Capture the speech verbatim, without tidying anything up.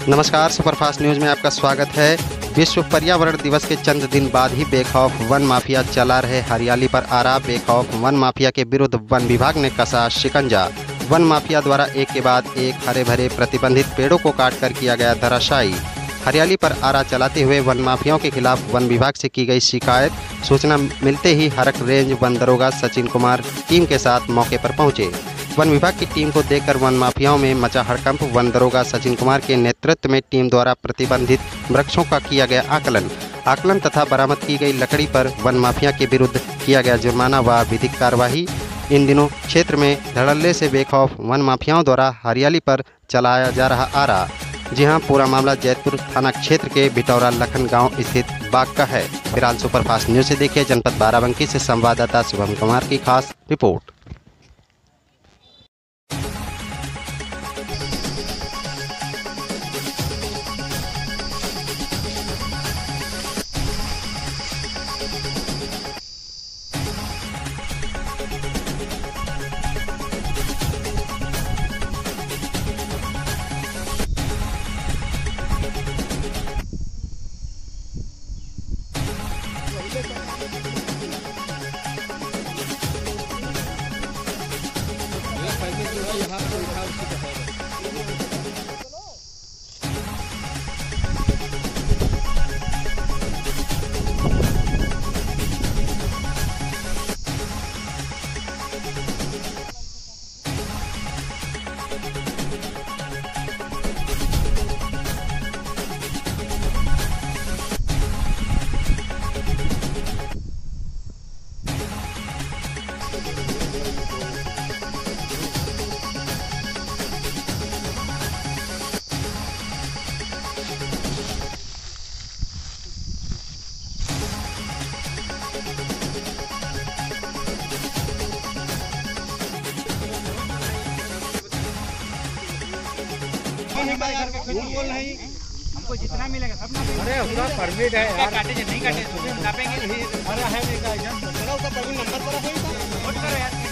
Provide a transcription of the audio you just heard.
नमस्कार, superfast news में आपका स्वागत है। विश्व पर्यावरण दिवस के चंद दिन बाद ही बेखौफ वन माफिया चला रहे हरियाली पर आरा। बेखौफ वन माफिया के विरुद्ध वन विभाग ने कसा शिकंजा। वन माफिया द्वारा एक के बाद एक हरे भरे प्रतिबंधित पेड़ों को काटकर किया गया धराशायी। हरियाली पर आरा चलाते हुए वन माफियाओं के खिलाफ वन विभाग से की गई शिकायत। सूचना मिलते ही हरक रेंज वन दरोगा सचिन कुमार टीम के साथ मौके पर पहुंचे। वन विभाग की टीम को देखकर वन माफियाओं में मचा हड़कंप। वन दरोगा सचिन कुमार के नेतृत्व में टीम द्वारा प्रतिबंधित वृक्षों का किया गया आकलन आकलन तथा बरामद की गई लकड़ी पर वन माफिया के विरुद्ध किया गया जुर्माना व विधिक कार्यवाही। इन दिनों क्षेत्र में धड़ल्ले से बेखौफ वन माफियाओं द्वारा हरियाली पर चलाया जा रहा आरा। जी हां, पूरा मामला जैतपुर थाना क्षेत्र के बिटौरा लखन गांव स्थित बाग का है। फिलहाल सुपरफास्ट न्यूज से देखिए जनपद बाराबंकी से संवाददाता शुभम कुमार की खास रिपोर्ट। यहाँ पर उठा उसकी तो है। बोल नहीं, हमको जितना मिलेगा सब ना। अरे पूरा परमिट है यार। काटे नहीं काटे तो हम नापेंगे। अरे है नहीं का एजेंट, चलो उसका परमिट नंबर पर है, नोट करो यार।